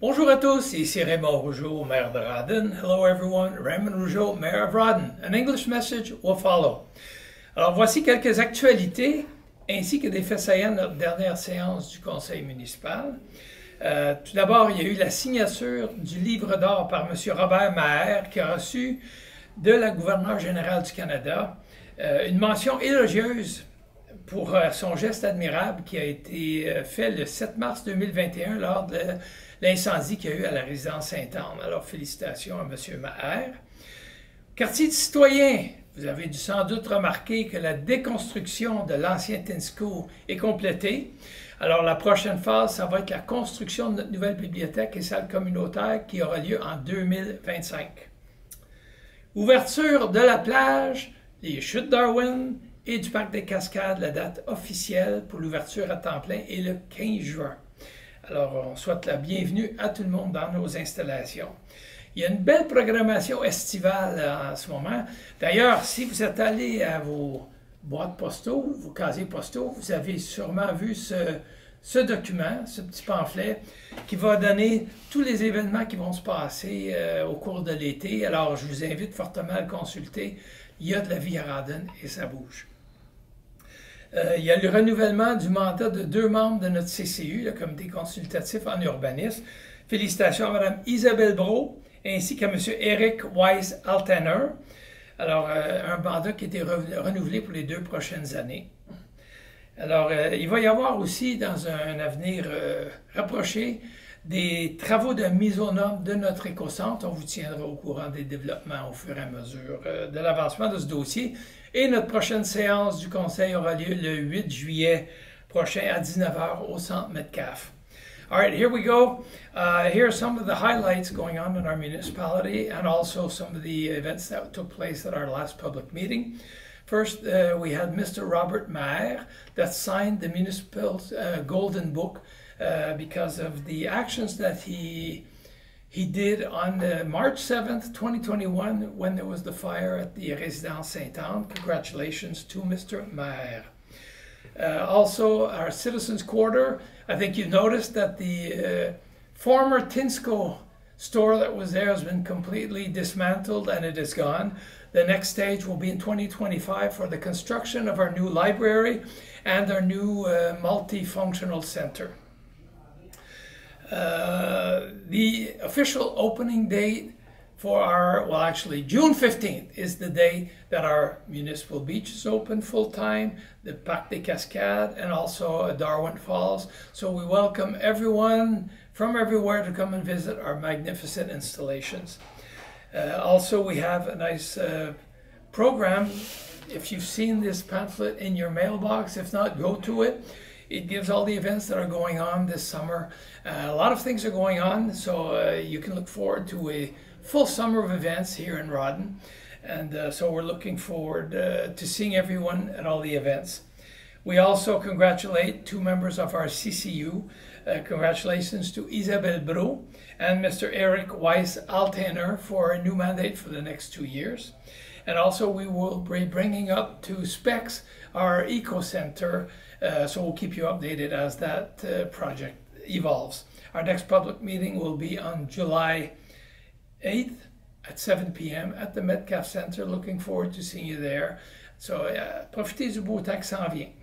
Bonjour à tous, ici Raymond Rougeau, maire de Rawdon. Hello everyone, Raymond Rougeau, mayor of Rawdon. An English message will follow. Alors voici quelques actualités ainsi que des faits saillants de notre dernière séance du conseil municipal. Tout d'abord, il y a eu la signature du livre d'or par M. Robert Maher qui a reçu de la gouverneure générale du Canada une mention élogieuse pour son geste admirable qui a été fait le 7 mars 2021 lors de l'incendie qu'il y a eu à la résidence Sainte-Anne. Alors, félicitations à M. Maher. Quartier de citoyens, vous avez sans doute remarqué que la déconstruction de l'ancien Tinsco est complétée. Alors, la prochaine phase, ça va être la construction de notre nouvelle bibliothèque et salle communautaire qui aura lieu en 2025. Ouverture de la plage, les chutes Darwin et du parc des Cascades, la date officielle pour l'ouverture à temps plein est le 15 juin. Alors, on souhaite la bienvenue à tout le monde dans nos installations. Il y a une belle programmation estivale en ce moment. D'ailleurs, si vous êtes allé à vos boîtes postaux, vos casiers postaux, vous avez sûrement vu ce document, ce petit pamphlet, qui va donner tous les événements qui vont se passer au cours de l'été. Alors, je vous invite fortement à le consulter. Il y a de la vie à Rawdon et ça bouge. Il y a le renouvellement du mandat de 2 membres de notre CCU, le comité consultatif en urbanisme. Félicitations à Mme Isabelle Brault ainsi qu'à M. Eric Weiss-Altener. Alors, un mandat qui a été renouvelé pour les 2 prochaines années. Alors, il va y avoir aussi, dans un avenir rapproché, des travaux de mise aux normes de notre écocentre. On vous tiendra au courant des développements au fur et à mesure de l'avancement de ce dossier. Et notre prochaine séance du conseil aura lieu le 8 juillet prochain à 19h au centre Metcalfe. All right, here we go. Here are some of the highlights going on in our municipality and also some of the events that took place at our last public meeting. First, we had Mr. Robert Maher that signed the municipal golden book because of the actions that he did on March 7th, 2021, when there was the fire at the Résidence Sainte-Anne. Congratulations to Mr. Maher. Also, our Citizens Quarter, I think you noticed that the former Tinsco store that was there has been completely dismantled and it is gone. The next stage will be in 2025 for the construction of our new library and our new multifunctional center. The official opening date for our, well actually June 15th is the day that our municipal beach is open full-time, the Parc des Cascades and also Darwin Falls. So we welcome everyone from everywhere to come and visit our magnificent installations. Also we have a nice program. If you've seen this pamphlet in your mailbox, if not, go to it. It gives all the events that are going on this summer. A lot of things are going on, so you can look forward to a full summer of events here in Rawdon. And so we're looking forward to seeing everyone at all the events. We also congratulate 2 members of our CCU. Congratulations to Isabelle Brault and Mr. Eric Weiss-Altener for a new mandate for the next 2 years. And also we will be bringing up to specs our Eco Center, so we'll keep you updated as that project evolves. Our next public meeting will be on July 8th at 7 p.m. at the Metcalfe Center. Looking forward to seeing you there. So profitez du beau temps qui s'en vient.